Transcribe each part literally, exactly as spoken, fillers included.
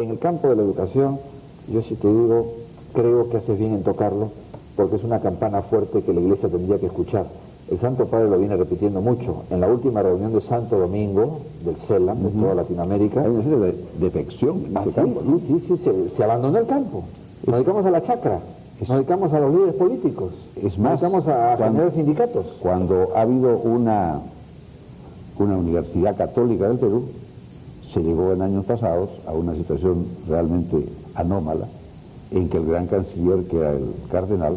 en el campo de la educación, yo sí te digo, creo que haces bien en tocarlo, porque es una campana fuerte que la Iglesia tendría que escuchar. El Santo Padre lo viene repitiendo mucho. En la última reunión de Santo Domingo, del CELAM, uh-huh, de toda Latinoamérica, hay una serie de defección en ese campo, ¿no? Sí, sí, sí, se, se abandonó el campo. Nos dedicamos a la chacra, nos dedicamos a los líderes políticos, es más, nos dedicamos a generar sindicatos. Cuando ha habido una, una universidad católica del Perú, se llegó en años pasados a una situación realmente anómala, en que el gran canciller, que era el cardenal,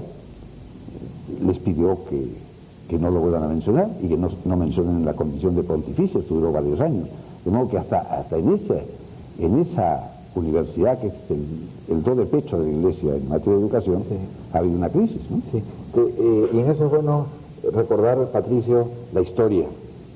les pidió que, que no lo vuelvan a mencionar y que no, no mencionen la condición de pontificio. Duró varios años, de modo que hasta, hasta en, esa, en esa universidad, que es el, el do de pecho de la Iglesia en materia de educación, sí, ha habido una crisis, ¿no? Sí. Eh, y en eso es bueno recordar, Patricio, la historia.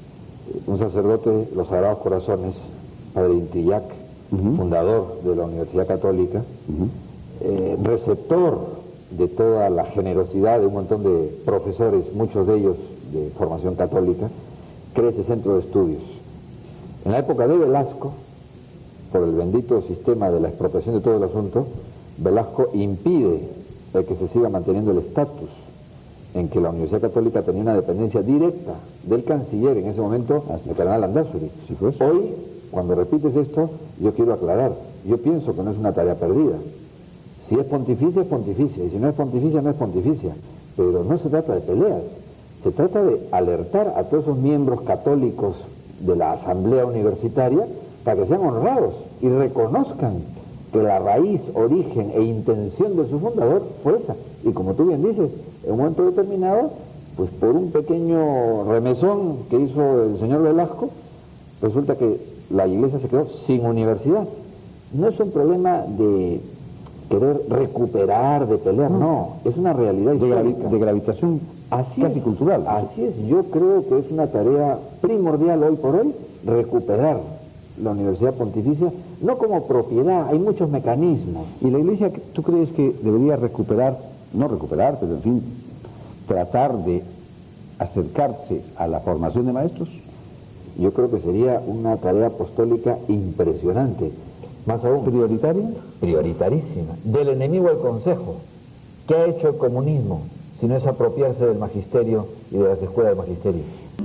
Un sacerdote, los Sagrados Corazones, Padre Intillac, uh-huh, fundador de la Universidad Católica, uh-huh, eh, receptor de toda la generosidad de un montón de profesores, muchos de ellos de formación católica, crea este centro de estudios. En la época de Velasco, por el bendito sistema de la expropiación de todo el asunto, Velasco impide el que se siga manteniendo el estatus en que la Universidad Católica tenía una dependencia directa del canciller, en ese momento, el cardenal Landázuri. Sí, pues. Hoy, cuando repites esto, yo quiero aclarar, yo pienso que no es una tarea perdida. Si es pontificia, es pontificia, y si no es pontificia, no es pontificia. Pero no se trata de peleas, se trata de alertar a todos esos miembros católicos de la asamblea universitaria para que sean honrados y reconozcan que la raíz, origen e intención de su fundador fue esa. Y como tú bien dices, en un momento determinado, pues por un pequeño remesón que hizo el señor Velasco, resulta que la Iglesia se quedó sin universidad. No es un problema de querer recuperar, de pelear, no, no, es una realidad de, gravi histórica. de gravitación así casi es, cultural. Así es, yo creo que es una tarea primordial hoy por hoy recuperar la Universidad Pontificia, no como propiedad, hay muchos mecanismos. ¿Y la Iglesia, tú crees que debería recuperar, no recuperar, pero en fin, tratar de acercarse a la formación de maestros? Yo creo que sería una tarea apostólica impresionante. Más aún, ¿prioritaria? Prioritarísima. Del enemigo al consejo. ¿Qué ha hecho el comunismo si no es apropiarse del magisterio y de las escuelas del magisterio?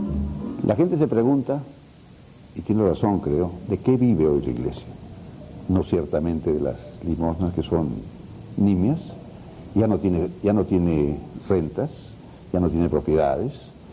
La gente se pregunta, y tiene razón creo, ¿de qué vive hoy la Iglesia? No ciertamente de las limosnas, que son nimias, ya no tiene, ya no tiene rentas, ya no tiene propiedades,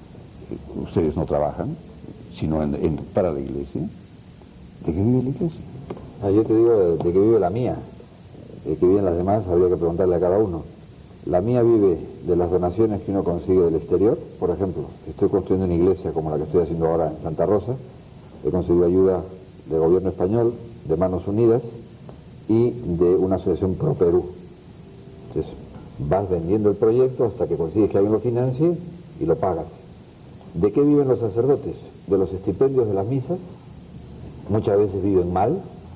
ustedes no trabajan, sino en, en, para la Iglesia. ¿De qué vive la Iglesia? Ah, yo te digo de, de que vive la mía, de que viven las demás habría que preguntarle a cada uno. La mía vive de las donaciones que uno consigue del exterior. Por ejemplo, estoy construyendo una iglesia como la que estoy haciendo ahora en Santa Rosa, he conseguido ayuda del gobierno español, de Manos Unidas y de una asociación Pro Perú. Entonces vas vendiendo el proyecto hasta que consigues que alguien lo financie y lo pagas. ¿De qué viven los sacerdotes? De los estipendios de las misas. Muchas veces viven mal,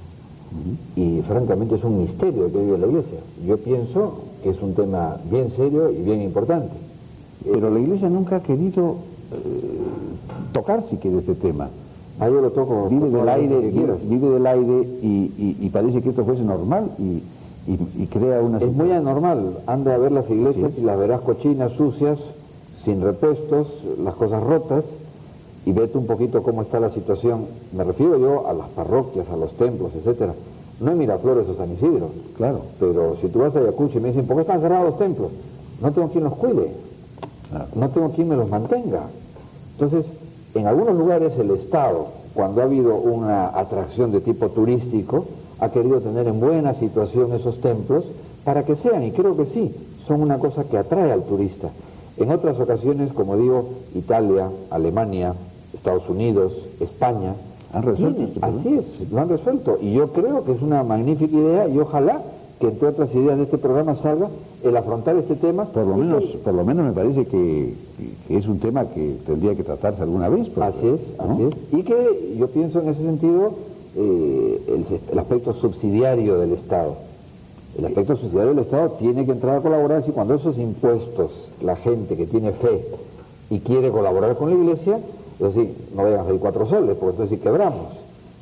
y francamente es un misterio que vive la Iglesia. Yo pienso que es un tema bien serio y bien importante. Pero la Iglesia nunca ha querido eh, tocar siquiera este tema. Ah, yo lo toco. Vive del aire, vive, vive del aire y, y, y parece que esto fuese normal y, y, y crea una... Es muy anormal. Anda a ver las iglesias, sí, y las verás cochinas, sucias, sin repuestos, las cosas rotas, y vete un poquito cómo está la situación. Me refiero yo a las parroquias, a los templos, etcétera. No en Miraflores o San Isidro, claro, pero si tú vas a Ayacucho y me dicen, ¿por qué están cerrados los templos? No tengo quien los cuide, claro, no tengo quien me los mantenga. Entonces, en algunos lugares el Estado, cuando ha habido una atracción de tipo turístico, ha querido tener en buena situación esos templos para que sean, y creo que sí, son una cosa que atrae al turista. En otras ocasiones, como digo, Italia, Alemania, Estados Unidos, España, han resuelto tienen, así es, lo han resuelto, y yo creo que es una magnífica idea, y ojalá que entre otras ideas de este programa salga el afrontar este tema. Por lo menos, que, por lo menos me parece que, que es un tema que tendría que tratarse alguna vez. Porque, así es, ¿no? Así es, y que yo pienso en ese sentido eh, el, el aspecto subsidiario del Estado. El aspecto subsidiario del Estado tiene que entrar a colaborar, si cuando esos impuestos, la gente que tiene fe y quiere colaborar con la Iglesia, es decir, no vayan a salir cuatro soles, porque entonces sí quebramos.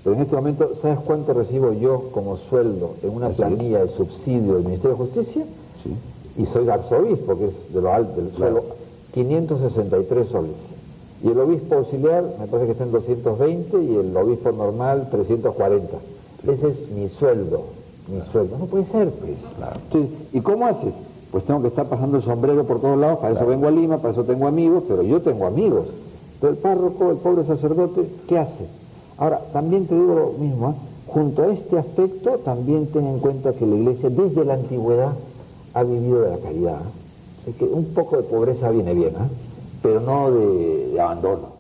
Pero en este momento, ¿sabes cuánto recibo yo como sueldo en una planilla de subsidio del Ministerio de Justicia? Sí. Y soy arzobispo, que es de lo alto del suelo, claro. quinientos sesenta y tres soles. Y el obispo auxiliar me parece que está en doscientos veinte y el obispo normal trescientos cuarenta. Sí. Ese es mi sueldo, mi claro. sueldo. No puede ser, pues. Claro. Entonces, ¿y cómo haces? Pues tengo que estar pasando el sombrero por todos lados, para claro. eso vengo a Lima, para eso tengo amigos, pero yo tengo amigos. Entonces el párroco, el pobre sacerdote, ¿qué hace? Ahora, también te digo lo mismo, ¿eh? Junto a este aspecto, también ten en cuenta que la Iglesia desde la antigüedad ha vivido de la caridad. Es que un poco de pobreza viene bien, ¿eh? Pero no de, de abandono.